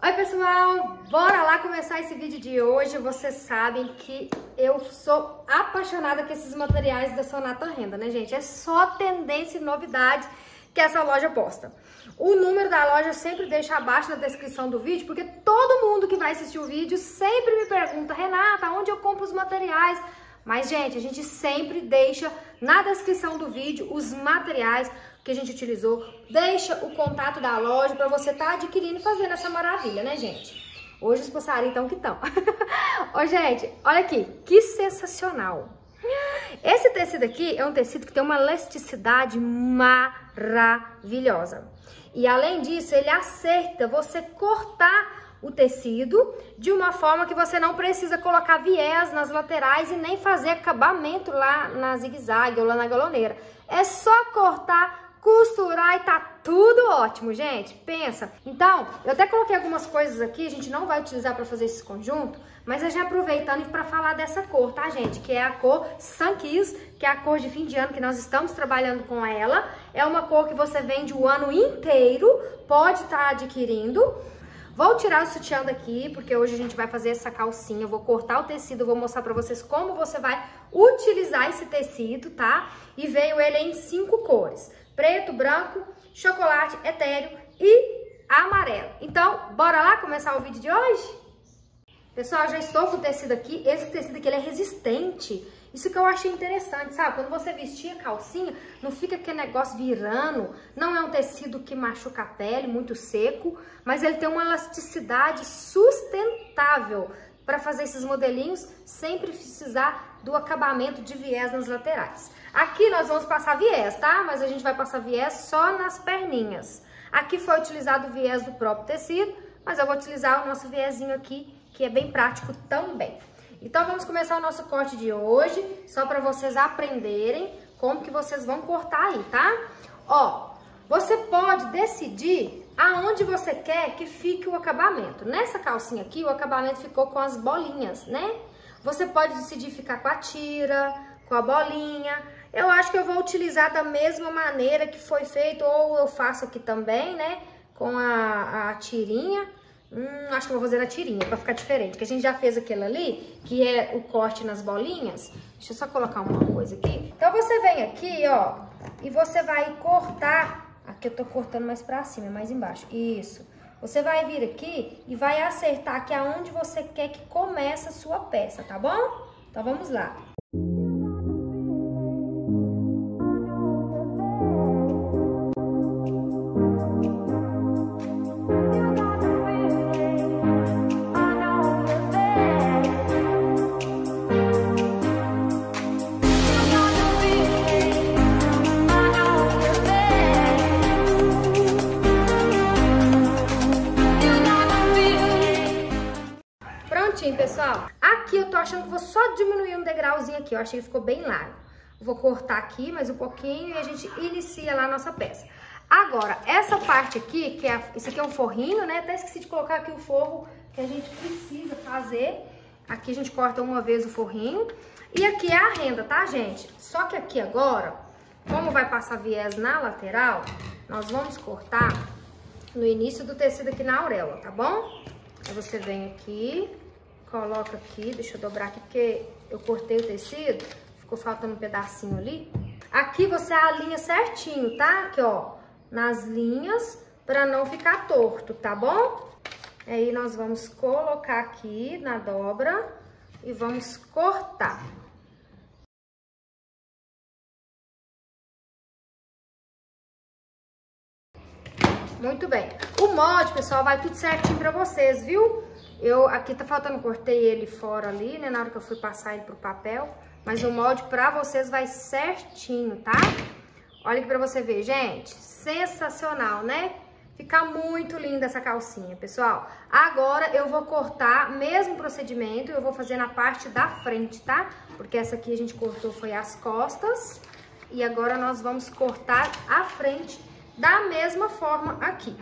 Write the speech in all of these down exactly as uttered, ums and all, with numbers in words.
Oi pessoal, bora lá começar esse vídeo de hoje. Vocês sabem que eu sou apaixonada com esses materiais da Sonata Renda, né gente? É só tendência e novidade que essa loja posta. O número da loja eu sempre deixo abaixo na descrição do vídeo, porque todo mundo que vai assistir o vídeo sempre me pergunta: Renata, onde eu compro os materiais? Mas gente, a gente sempre deixa na descrição do vídeo os materiais que a gente utilizou, deixa o contato da loja para você estar tá adquirindo e fazendo essa maravilha, né, gente? Hoje os passarinhos estão que estão. Ô, gente, olha aqui, que sensacional. Esse tecido aqui é um tecido que tem uma elasticidade maravilhosa. E além disso, ele acerta você cortar o tecido de uma forma que você não precisa colocar viés nas laterais e nem fazer acabamento lá na zigue-zague ou lá na galoneira. É só cortar, costurar e tá tudo ótimo, gente. Pensa. Então, eu até coloquei algumas coisas aqui, a gente não vai utilizar para fazer esse conjunto, mas eu já aproveitando para falar dessa cor, tá, gente? Que é a cor Sun Kiss, que é a cor de fim de ano que nós estamos trabalhando com ela. É uma cor que você vende o ano inteiro, pode estar adquirindo. Vou tirar o sutiã daqui, porque hoje a gente vai fazer essa calcinha, eu vou cortar o tecido, vou mostrar pra vocês como você vai utilizar esse tecido, tá? E veio ele em cinco cores: preto, branco, chocolate, etéreo e amarelo. Então, bora lá começar o vídeo de hoje? Pessoal, já estou com o tecido aqui. Esse tecido aqui ele é resistente. Isso que eu achei interessante, sabe? Quando você vestir a calcinha, não fica aquele negócio virando. Não é um tecido que machuca a pele, muito seco, mas ele tem uma elasticidade sustentável para fazer esses modelinhos sem precisar do acabamento de viés nas laterais. Aqui nós vamos passar viés, tá? Mas a gente vai passar viés só nas perninhas. Aqui foi utilizado o viés do próprio tecido, mas eu vou utilizar o nosso viésinho aqui, que é bem prático também. Então vamos começar o nosso corte de hoje, só para vocês aprenderem como que vocês vão cortar aí, tá? Ó, você pode decidir aonde você quer que fique o acabamento. Nessa calcinha aqui, o acabamento ficou com as bolinhas, né? Você pode decidir ficar com a tira, com a bolinha. Eu acho que eu vou utilizar da mesma maneira que foi feito, ou eu faço aqui também, né? Com a, a tirinha. Hum, acho que eu vou fazer a tirinha pra ficar diferente, porque a gente já fez aquele ali, que é o corte nas bolinhas. Deixa eu só colocar uma coisa aqui. Então você vem aqui, ó, e você vai cortar. Aqui eu tô cortando mais pra cima, mais embaixo. Isso. Você vai vir aqui e vai acertar aqui aonde você quer que comece a sua peça, tá bom? Então vamos lá. Pessoal, aqui eu tô achando que vou só diminuir um degrauzinho aqui, eu achei que ficou bem largo. Vou cortar aqui mais um pouquinho e a gente inicia lá a nossa peça. Agora, essa parte aqui, que é, isso aqui é um forrinho, né? Até esqueci de colocar aqui o forro que a gente precisa fazer. Aqui a gente corta uma vez o forrinho. E aqui é a renda, tá, gente? Só que aqui agora, como vai passar viés na lateral, nós vamos cortar no início do tecido aqui na auréola, tá bom? Aí você vem aqui, coloca aqui, deixa eu dobrar aqui porque eu cortei o tecido, ficou faltando um pedacinho ali. Aqui você alinha certinho, tá? Aqui, ó, nas linhas, pra não ficar torto, tá bom? Aí nós vamos colocar aqui na dobra e vamos cortar. Muito bem. O molde, pessoal, vai tudo certinho pra vocês, viu? Eu, aqui tá faltando, cortei ele fora ali, né, na hora que eu fui passar ele pro papel, mas o molde pra vocês vai certinho, tá? Olha aqui pra você ver, gente, sensacional, né? Fica muito linda essa calcinha, pessoal. Agora eu vou cortar, mesmo procedimento, eu vou fazer na parte da frente, tá? Porque essa aqui a gente cortou foi as costas, e agora nós vamos cortar a frente da mesma forma aqui.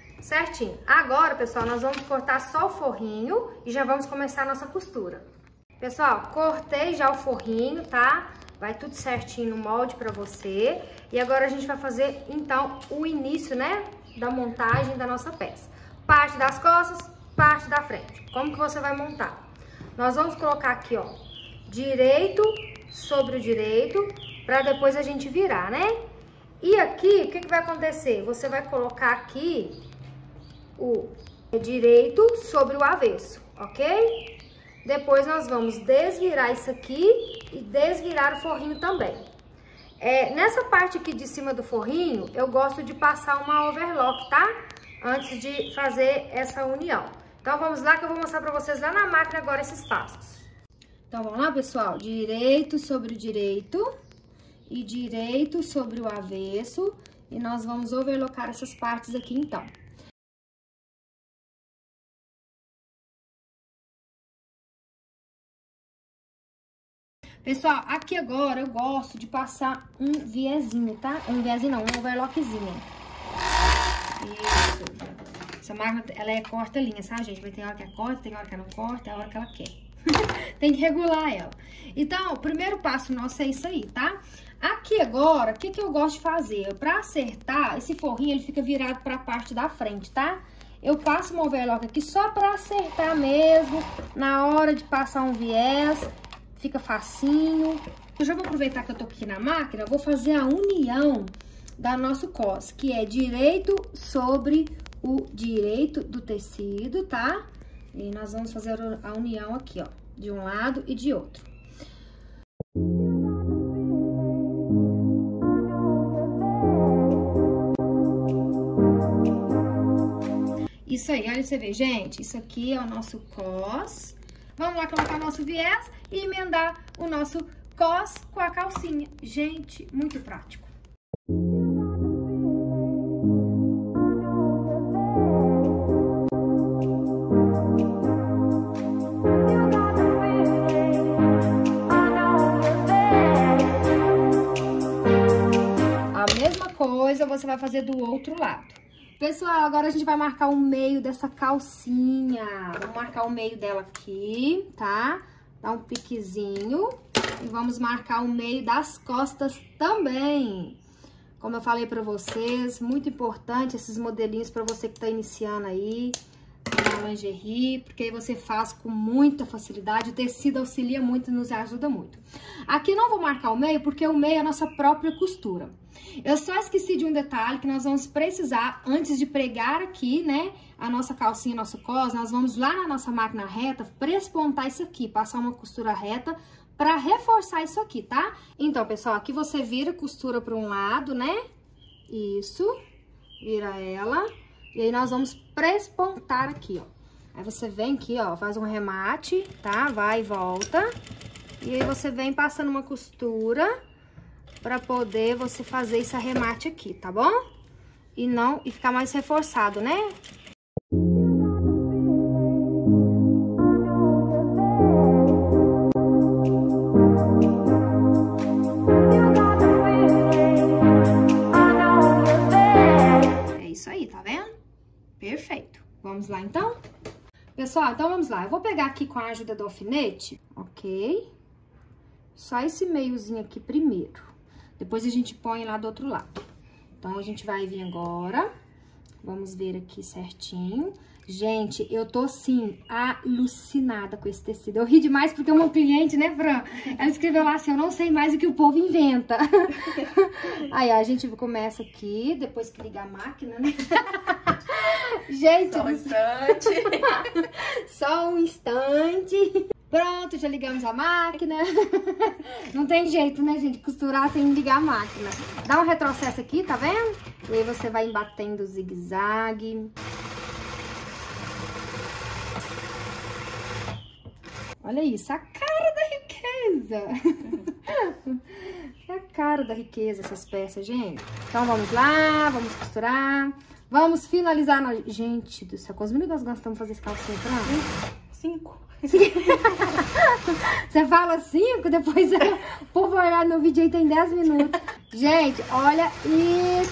Certinho. Agora, pessoal, nós vamos cortar só o forrinho e já vamos começar a nossa costura. Pessoal, cortei já o forrinho, tá? Vai tudo certinho no molde pra você. E agora a gente vai fazer, então, o início, né? Da montagem da nossa peça. Parte das costas, parte da frente. Como que você vai montar? Nós vamos colocar aqui, ó, direito sobre o direito, pra depois a gente virar, né? E aqui, o que que vai acontecer? Você vai colocar aqui o direito sobre o avesso, ok? Depois nós vamos desvirar isso aqui e desvirar o forrinho também. É, nessa parte aqui de cima do forrinho, eu gosto de passar uma overlock, tá? Antes de fazer essa união. Então vamos lá que eu vou mostrar pra vocês lá na máquina agora esses passos. Então vamos lá, pessoal. Direito sobre o direito e direito sobre o avesso. E nós vamos overlocar essas partes aqui então. Pessoal, aqui agora eu gosto de passar um viezinho, tá? Um viezinho não, um overlockzinho. Isso. Essa máquina, ela é corta-linha, sabe, gente? Vai ter hora que ela corta, tem hora que ela não corta, é a hora que ela quer. Tem que regular ela. Então, o primeiro passo nosso é isso aí, tá? Aqui agora, o que que eu gosto de fazer? Pra acertar, esse forrinho, ele fica virado pra parte da frente, tá? Eu passo uma overlock aqui só pra acertar mesmo, na hora de passar um viés. Fica facinho. Eu já vou aproveitar que eu tô aqui na máquina, eu vou fazer a união da nosso cos, que é direito sobre o direito do tecido, tá? E nós vamos fazer a união aqui, ó, de um lado e de outro. Isso aí, olha você ver, gente, isso aqui é o nosso cos. Vamos lá colocar o nosso viés e emendar o nosso cos com a calcinha. Gente, muito prático. A mesma coisa você vai fazer do outro lado. Pessoal, agora a gente vai marcar o meio dessa calcinha. Vamos marcar o meio dela aqui, tá? Dá um piquezinho. E vamos marcar o meio das costas também. Como eu falei pra vocês, muito importante esses modelinhos pra você que tá iniciando aí na lingerie, porque aí você faz com muita facilidade, o tecido auxilia muito e nos ajuda muito. Aqui não vou marcar o meio, porque o meio é a nossa própria costura. Eu só esqueci de um detalhe que nós vamos precisar, antes de pregar aqui, né, a nossa calcinha, nosso cos, nós vamos lá na nossa máquina reta, prespontar isso aqui, passar uma costura reta pra reforçar isso aqui, tá? Então, pessoal, aqui você vira costura para um lado, né? Isso, vira ela. E aí, nós vamos prespontar aqui, ó. Aí, você vem aqui, ó, faz um remate, tá? Vai e volta. E aí, você vem passando uma costura pra poder você fazer esse arremate aqui, tá bom? E não, e ficar mais reforçado, né? É isso aí, tá vendo? Perfeito. Vamos lá, então? Pessoal, então vamos lá. Eu vou pegar aqui com a ajuda do alfinete, ok? Só esse meiozinho aqui primeiro. Depois a gente põe lá do outro lado. Então, a gente vai vir agora. Vamos ver aqui certinho. Gente, eu tô, assim, alucinada com esse tecido. Eu ri demais porque uma cliente, né, Fran? Ela escreveu lá assim, eu não sei mais o que o povo inventa. Aí, ó, a gente começa aqui, depois que liga a máquina, né? Gente... Só um instante. Só um instante. Pronto, já ligamos a máquina. Não tem jeito, né, gente? Costurar sem ligar a máquina. Dá um retrocesso aqui, tá vendo? E aí você vai embatendo o zigue-zague. Olha isso, a cara da riqueza. É a cara da riqueza essas peças, gente. Então, vamos lá, vamos costurar. Vamos finalizar. Na... Gente do céu, quantos minutos nós gastamos pra fazer esse calcinho, Fran? Cinco. Você fala cinco, depois o povo vai olhar no vídeo aí, tem dez minutos. Gente, olha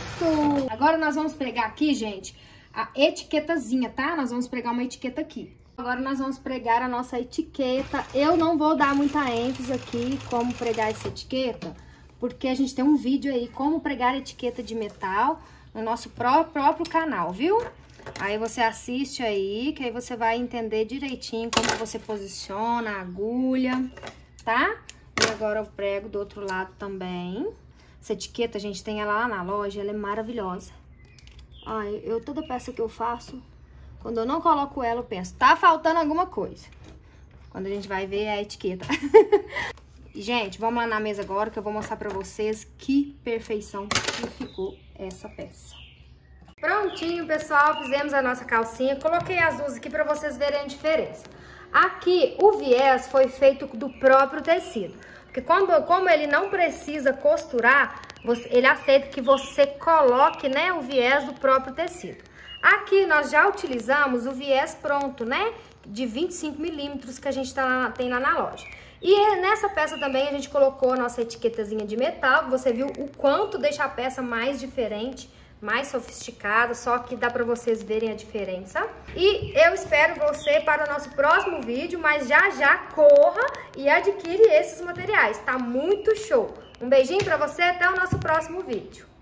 isso. Agora nós vamos pregar aqui, gente, a etiquetazinha, tá? Nós vamos pregar uma etiqueta aqui. Agora nós vamos pregar a nossa etiqueta. Eu não vou dar muita ênfase aqui como pregar essa etiqueta, porque a gente tem um vídeo aí como pregar etiqueta de metal no nosso pró próprio canal, viu? Aí você assiste aí, que aí você vai entender direitinho como você posiciona a agulha, tá? E agora eu prego do outro lado também. Essa etiqueta, a gente tem ela lá na loja, ela é maravilhosa. Ai, eu, toda peça que eu faço, quando eu não coloco ela, eu penso, tá faltando alguma coisa. Quando a gente vai ver a etiqueta. Gente, vamos lá na mesa agora, que eu vou mostrar pra vocês que perfeição que ficou essa peça. Prontinho, pessoal, fizemos a nossa calcinha. Coloquei as duas aqui pra vocês verem a diferença. Aqui, o viés foi feito do próprio tecido. Porque quando, como ele não precisa costurar, você, ele aceita que você coloque, né, o viés do próprio tecido. Aqui nós já utilizamos o viés pronto, né, de vinte e cinco milímetros que a gente tá, tem lá na loja. E nessa peça também a gente colocou a nossa etiquetazinha de metal. Você viu o quanto deixa a peça mais diferente, mais sofisticada, só que dá pra vocês verem a diferença. E eu espero você para o nosso próximo vídeo, mas já já corra e adquire esses materiais, tá muito show. Um beijinho pra você, até o nosso próximo vídeo.